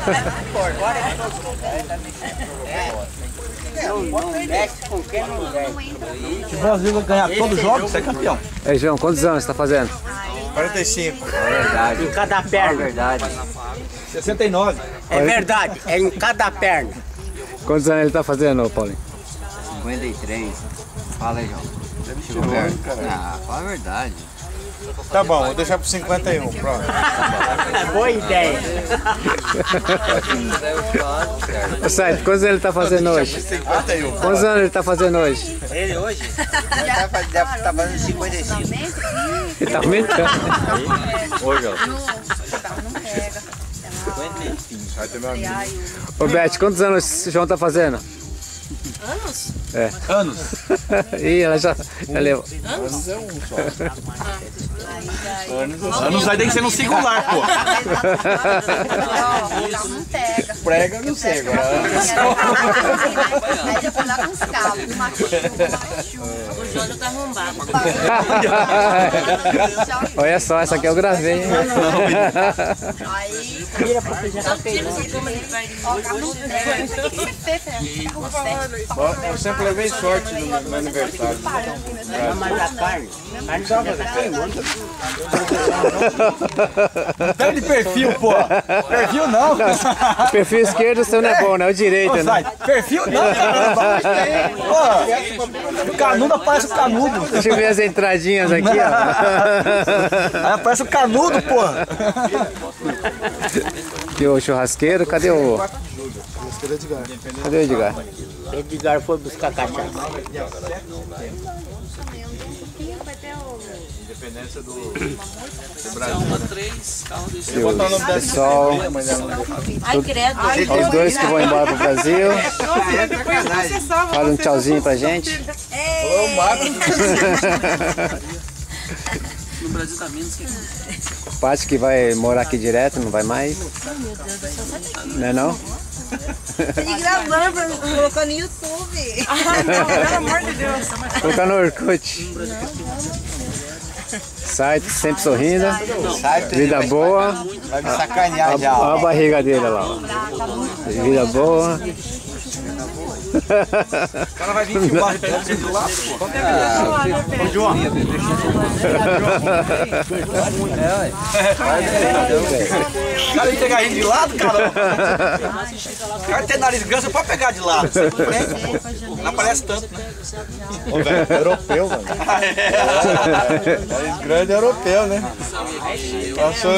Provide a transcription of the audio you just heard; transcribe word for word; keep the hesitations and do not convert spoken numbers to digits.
Se o Brasil ganhar todos os jogos, você é campeão. Ei, João, quantos anos você tá fazendo? quarenta e cinco. É verdade. Em cada perna. É verdade. sessenta e nove. É verdade, é em cada perna. Quantos anos ele tá fazendo, Paulinho? cinquenta e três. Fala aí, João. Chegou perto. Ah, fala a verdade. Tá bom, vou deixar pro cinquenta e um, pronto. Boa ideia. Ô, Said, quantos anos ele tá fazendo hoje? cinquenta e um. Quantos anos ele tá fazendo hoje? Ele hoje? Ele tá, deve tá fazendo cinquenta e cinco. Ele tá aumentando. Hoje, ó. Vai ter meu amigo. Ô, Beth, quantos anos o João tá fazendo? Anos? É. Anos. Ih, ela já, já levou. Anos é um só. Anos vai ter que ser no singular, pô. Não pega. Prega, eu não sei agora. Aí depois dá com os cabos, machuca, machuca. O João já tá arrombado. Olha só, essa aqui eu gravei. Aí, Vira porque já tá não tira pegando. essa câmera de perto. Ó, não pega. Eu sempre levei sorte no meu aniversário. Não, mas a carne, a carne só vai ficar queimando. Pega de perfil, pô. Perfil não. O perfil esquerdo o seu não é bom, né? O direito, Ô, né? Sai, perfil não, caramba. Pô, o canudo aparece o canudo. Deixa eu ver as entradinhas aqui, ó. Aí aparece o canudo, pô. Aqui o churrasqueiro, cadê o... Cadê o Edgar? Edgar foi buscar cachaça. Independência do E o pessoal, Ai, credo. os dois que vão embora pro Brasil. Fala um tchauzinho pra gente. No Brasil tá menos que O Paty que vai morar aqui direto, não vai mais. Não é não? E gravando, pra- colocando no YouTube. Ah, não, pelo amor de Deus. Colocar no Orkut. Sai sempre sorrindo. Vida boa. Vai me sacanear já. Olha a barriga dele lá. Ó. Vida boa. O cara vai vir filmar de lá, pô. Ô, João. O cara vem pegar ele de lado, cara. O cara tem nariz grande, você pode pegar de lado. Você não prende, pô. Não aparece tanto, né? Ô, velho, europeu, mano. Nariz grande é europeu, né? Passou